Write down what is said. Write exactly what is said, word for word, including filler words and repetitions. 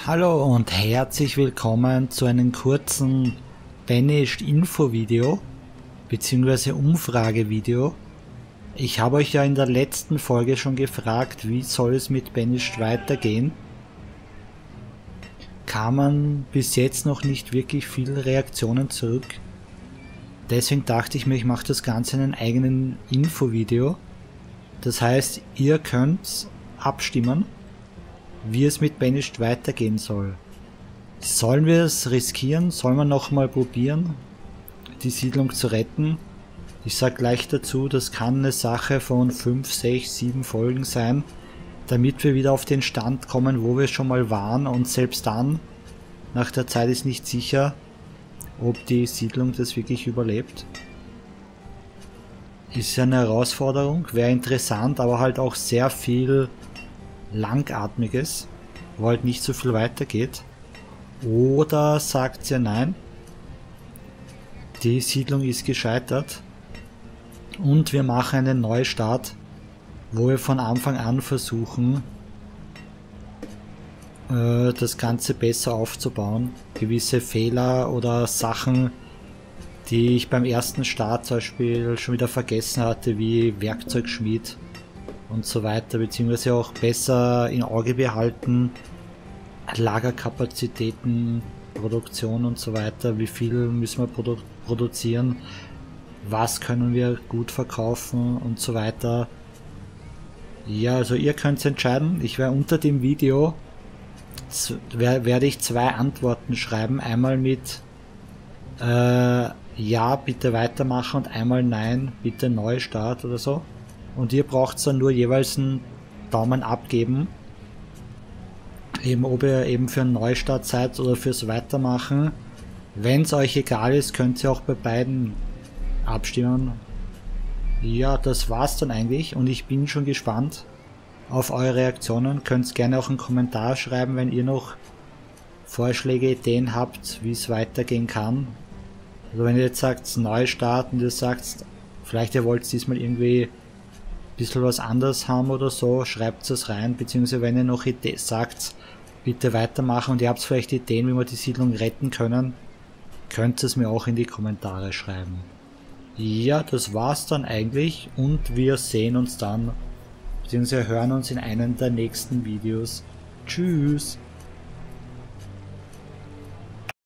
Hallo und herzlich willkommen zu einem kurzen Banished Info Video bzw. Umfrage-Video. Ich habe euch ja in der letzten Folge schon gefragt, wie soll es mit Banished weitergehen. Kamen bis jetzt noch nicht wirklich viele Reaktionen zurück. Deswegen dachte ich mir, ich mache das Ganze in einem eigenen Info-Video. Das heißt, ihr könnt abstimmen, wie es mit Banished weitergehen soll. Sollen wir es riskieren? Sollen wir nochmal probieren, die Siedlung zu retten? Ich sage gleich dazu, das kann eine Sache von fünf, sechs, sieben Folgen sein, damit wir wieder auf den Stand kommen, wo wir schon mal waren, und selbst dann, nach der Zeit ist nicht sicher, ob die Siedlung das wirklich überlebt. Ist ja eine Herausforderung, wäre interessant, aber halt auch sehr viel Langatmiges, wo halt nicht so viel weitergeht. Oder sagt ihr nein, die Siedlung ist gescheitert und wir machen einen Neustart, wo wir von Anfang an versuchen, äh, das Ganze besser aufzubauen. Gewisse Fehler oder Sachen, die ich beim ersten Start zum Beispiel schon wieder vergessen hatte, wie Werkzeugschmied und so weiter, beziehungsweise auch besser im Auge behalten, Lagerkapazitäten, Produktion und so weiter, wie viel müssen wir produ produzieren, was können wir gut verkaufen und so weiter. Ja, also ihr könnt es entscheiden. Ich werde unter dem Video werde ich zwei Antworten schreiben, einmal mit äh, ja, bitte weitermachen und einmal nein, bitte Neustart oder so. Und ihr braucht dann nur jeweils einen Daumen abgeben, eben ob ihr eben für einen Neustart seid oder fürs Weitermachen. Wenn es euch egal ist, könnt ihr auch bei beiden abstimmen. Ja, das war's dann eigentlich und ich bin schon gespannt auf eure Reaktionen. Könnt gerne auch einen Kommentar schreiben, wenn ihr noch Vorschläge, Ideen habt, wie es weitergehen kann. Also wenn ihr jetzt sagt Neustart und ihr sagt, vielleicht ihr wollt diesmal irgendwie bisschen was anderes haben oder so, schreibt es rein, beziehungsweise wenn ihr noch Idee sagt, bitte weitermachen und ihr habt vielleicht Ideen, wie wir die Siedlung retten können, könnt es mir auch in die Kommentare schreiben. Ja, das war's dann eigentlich und wir sehen uns dann, beziehungsweise hören uns in einem der nächsten Videos. Tschüss!